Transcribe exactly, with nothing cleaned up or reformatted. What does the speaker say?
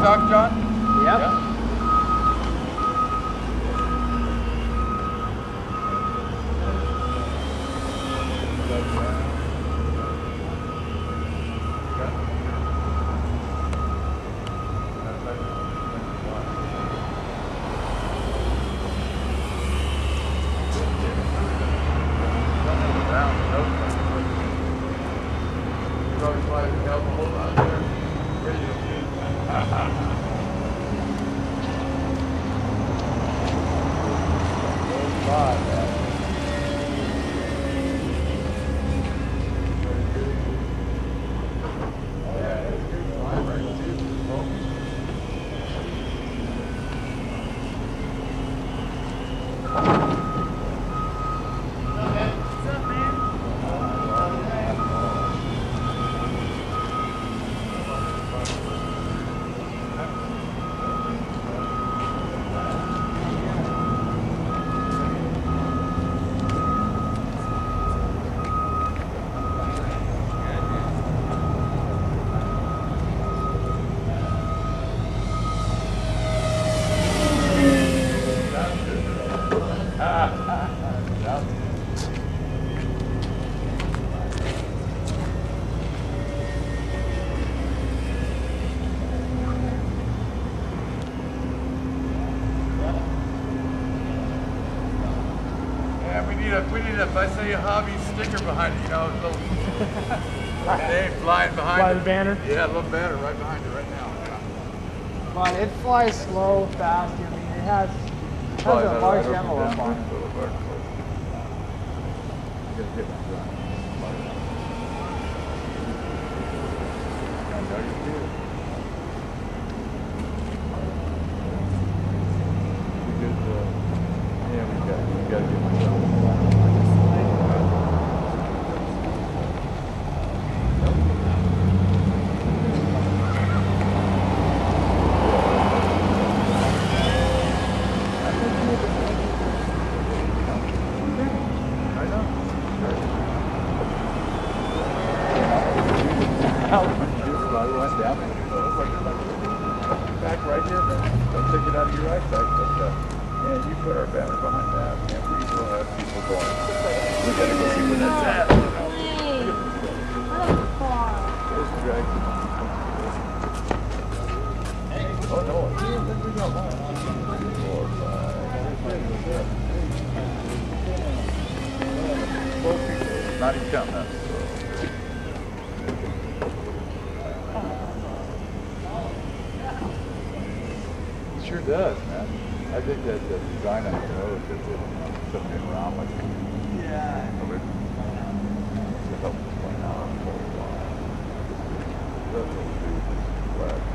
stock, John? Yep. Yeah. We need a Visalia Hobbies sticker behind it, you know, a little name flying behind Fly it. the banner? Yeah, a little banner right behind it right now. Yeah. But it flies slow, fast. I mean, it has, it has a large envelope on it. Back right here, man. Don't take it out of your eyesight, but uh, yeah, you put our banner behind that, and we will have people going. We gotta go see where that's at. You know? There's the dragon. Oh no, I think we got one. Three, four, five, twelve people. Not even counting us. Sure does, man. I think that the design of the nose is something around like yeah. To help explain how it's going on.